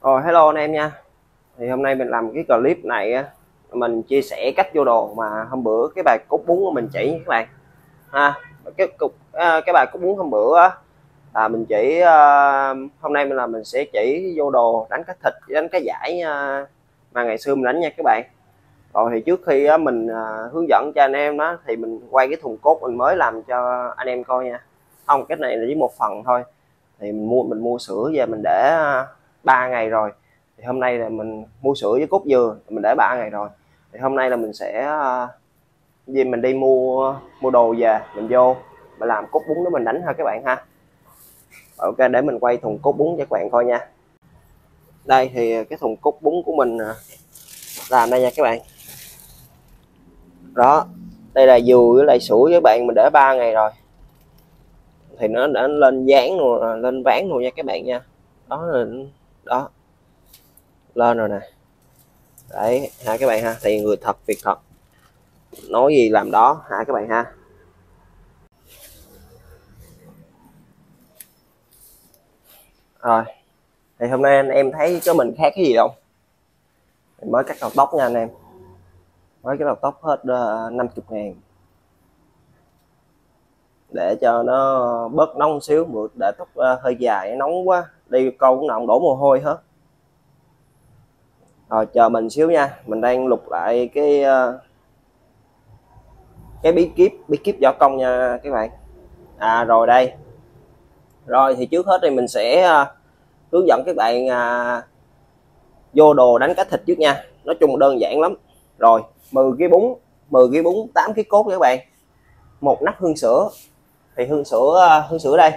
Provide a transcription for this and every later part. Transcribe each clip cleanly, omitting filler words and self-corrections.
Rồi hello anh em nha. Thì hôm nay mình làm cái clip này á, mình chia sẻ cách vô đồ mà hôm bữa cái bài cốt bún của mình chỉ với các bạn ha. Cái bài cốt bún hôm bữa á, là mình chỉ hôm nay mình sẽ chỉ vô đồ đánh cá thịt, đánh cá giải mà ngày xưa mình đánh nha các bạn. Rồi thì trước khi mình hướng dẫn cho anh em đó thì mình quay cái thùng cốt mình mới làm cho anh em coi nha. Không, cái này là chỉ một phần thôi. Thì mình mua sữa về mình để 3 ngày rồi. Thì hôm nay là mình mua sữa với cốt dừa mình để 3 ngày rồi. Thì hôm nay là mình sẽ vì mình đi mua đồ về mình vô mình làm cốt bún để mình đánh thôi các bạn ha. Ok, để mình quay thùng cốt bún cho các bạn coi nha. Đây thì cái thùng cốt bún của mình làm đây nha các bạn. Đó, đây là dừa với lại sữa với bạn, mình để 3 ngày rồi thì nó đã lên dáng rồi, lên ván rồi nha các bạn nha. Đó là đó, lên rồi nè. Đấy ha các bạn ha, thì người thật việc thật, nói gì làm đó ha các bạn ha. Rồi thì hôm nay anh em thấy cho mình khác cái gì không? Mình mới cắt đầu tóc nha anh em, mới cái đầu tóc hết 50.000 để cho nó bớt nóng xíu, để tóc hơi dài nóng quá, đi câu cũng nào đổ mồ hôi hết. Rồi chờ mình xíu nha, mình đang lục lại cái bí kíp võ công nha các bạn. Rồi đây. Rồi thì trước hết thì mình sẽ hướng dẫn các bạn vô đồ đánh cá thịt trước nha. Nói chung đơn giản lắm. Rồi 10 kg bún 8 kg cốt các bạn, một nắp hương sữa. Thì hương sữa đây,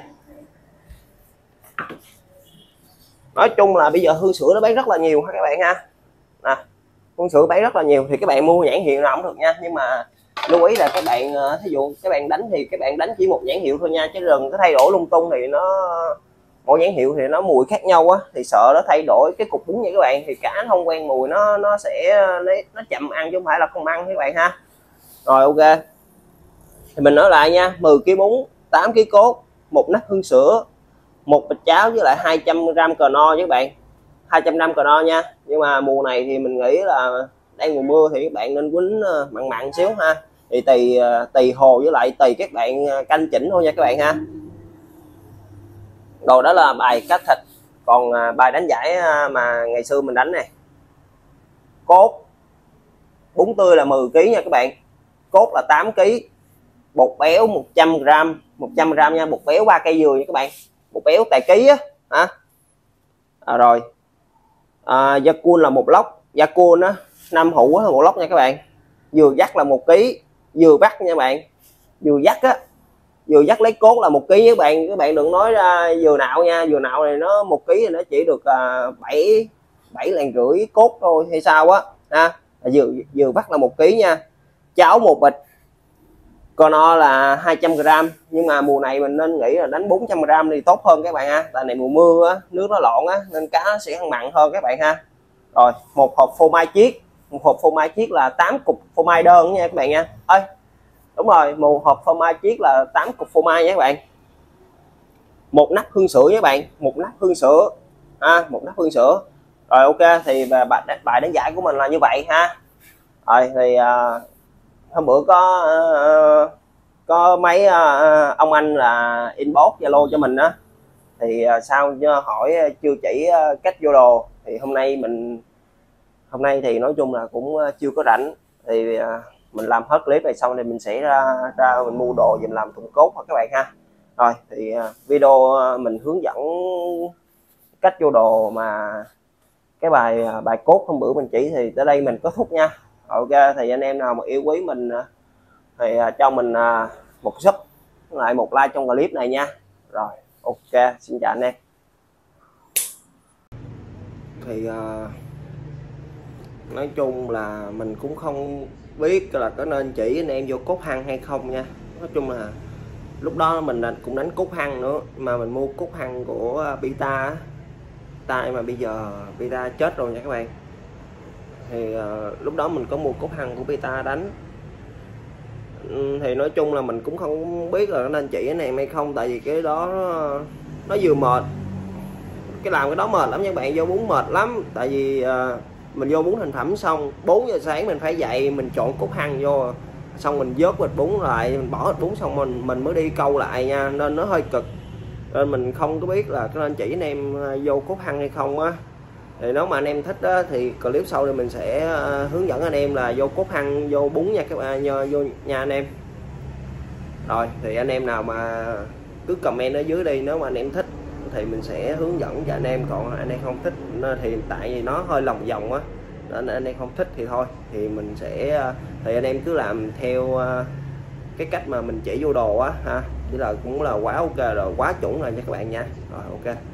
nói chung là bây giờ hương sữa nó bán rất là nhiều ha các bạn ha. Hương sữa bán rất là nhiều thì các bạn mua nhãn hiệu nào cũng được nha, nhưng mà lưu ý là các bạn thí dụ các bạn đánh thì các bạn đánh chỉ một nhãn hiệu thôi nha, chứ đừng có thay đổi lung tung, thì nó mỗi nhãn hiệu thì nó mùi khác nhau á, thì sợ nó thay đổi cái cục bún nha các bạn, thì cá nó không quen mùi, nó sẽ nó chậm ăn chứ không phải là không ăn các bạn ha. Rồi ok, thì mình nói lại nha, 10 kg bún 8 kg cốt, một nắp hương sữa, một bịch cháo với lại 200g cờ no với các bạn, 200g cờ no nha. Nhưng mà mùa này thì mình nghĩ là đang mùa mưa thì các bạn nên quýnh mặn mặn xíu ha, thì tùy hồ với lại tùy các bạn canh chỉnh thôi nha các bạn ha. Rồi đó là bài cá thịt. Còn bài đánh giải mà ngày xưa mình đánh này, cốt bún tươi là 10 kg nha các bạn, cốt là 8 kg, bột béo 100g, 100g nha, bột béo 3 cây dừa nha các bạn, bột béo tại ký á hả. Rồi da cua là một lốc, da cua á 5 hũ một lốc nha các bạn. Dừa dắt là 1 kg, dừa vắt nha các bạn, dừa dắt á, dừa dắt lấy cốt là 1 kg với các bạn đừng nói ra dừa nạo nha, dừa nạo này nó 1 kg thì nó chỉ được 7 lạng rưỡi cốt thôi hay sao á ha. Dừa vắt là 1 kg nha. Cháo một bịch, con no là 200g, nhưng mà mùa này mình nên nghĩ là đánh 400g thì tốt hơn các bạn ha, tại này mùa mưa á, nước nó lộn á nên cá nó sẽ ăn mặn hơn các bạn ha. Rồi một hộp phô mai chiết, một hộp phô mai chiết là 8 cục phô mai đơn nha các bạn nha. Đúng rồi, một hộp phô mai chiết là 8 cục phô mai nha các bạn. Một nắp hương sữa với các bạn, một nắp hương sữa một nắp hương sữa. Rồi ok, thì bài đánh giải của mình là như vậy ha. Rồi thì hôm bữa có mấy ông anh là inbox Zalo cho mình á, thì sao hỏi chưa chỉ cách vô đồ, thì hôm nay thì nói chung là cũng chưa có rảnh, thì mình làm hết clip này xong thì mình sẽ ra mình mua đồ mình làm thùng cốt các bạn ha. Rồi thì video mình hướng dẫn cách vô đồ mà cái bài cốt hôm bữa mình chỉ thì tới đây mình kết thúc nha. Ok, thì anh em nào mà yêu quý mình thì cho mình một sub lại một like trong clip này nha. Rồi ok, xin chào anh em. Thì nói chung là mình cũng không biết là có nên chỉ anh em vô cốt hăng hay không nha. Nói chung là lúc đó mình cũng đánh cốt hăng nữa, mà mình mua cốt hăng của Pita mà bây giờ Pita chết rồi nha các bạn. Thì lúc đó mình có mua cốt hăng của Pita đánh, thì nói chung là mình cũng không biết là nên chỉ anh em hay không, tại vì cái đó nó vừa mệt cái làm cái đó mệt lắm nha các bạn, vô bún mệt lắm. Tại vì mình vô bún thành phẩm xong 4 giờ sáng mình phải dậy, mình trộn cốt hăng vô, xong mình vớt bịch bún lại, mình bỏ bịch bún xong mình mới đi câu lại nha, nên nó hơi cực. Nên mình không có biết là có nên chỉ anh em vô cốt hăng hay không á. Thì nếu mà anh em thích á, thì clip sau thì mình sẽ hướng dẫn anh em là vô cốt hăng vô bún nha các bạn, vô nha anh em. Rồi thì anh em nào mà cứ comment ở dưới đi, nếu mà anh em thích thì mình sẽ hướng dẫn cho anh em, còn anh em không thích thì tại vì nó hơi lòng vòng á nên anh em không thích thì thôi, thì mình sẽ thì anh em cứ làm theo cái cách mà mình chỉ vô đồ á ha, chỉ là cũng là quá ok rồi, quá chuẩn rồi nha các bạn nha. Rồi ok.